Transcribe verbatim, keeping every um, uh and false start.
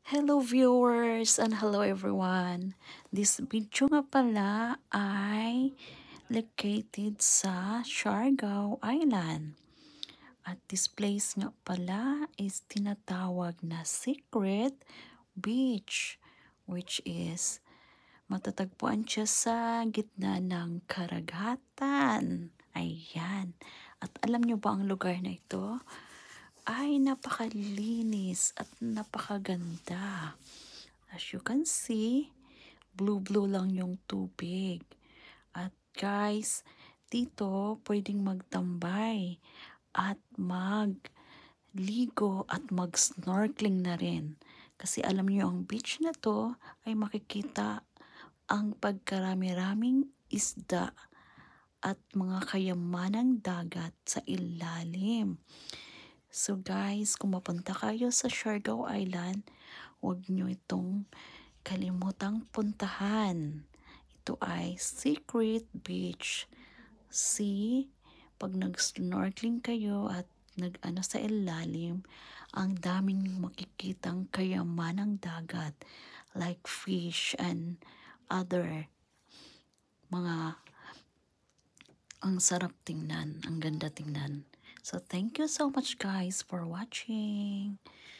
Hello viewers and hello everyone. This video nga pala ay located sa Siargao Island. At this place nga pala is tinatawag na Secret Beach, which is matatagpuan siya sa gitna ng karagatan. Ayan. At alam nyo ba ang lugar na ito? Ay napakalinis at napakaganda. As you can see, blue-blue lang yung tubig. At guys, dito pwedeng magtambay at magligo at mag-snorkeling na rin. Kasi alam niyo ang beach na to ay makikita ang pagkarami-raming isda at mga kayamanang dagat sa ilalim. So guys, kung mapunta kayo sa Siargao Island, huwag nyo itong kalimutang puntahan. Ito ay Secret Beach. See, pag nag-snorkeling kayo at nag-ano sa ilalim, ang daming makikitang kayamanang dagat like fish and other mga ang sarap tingnan, ang ganda tingnan. So thank you so much guys for watching.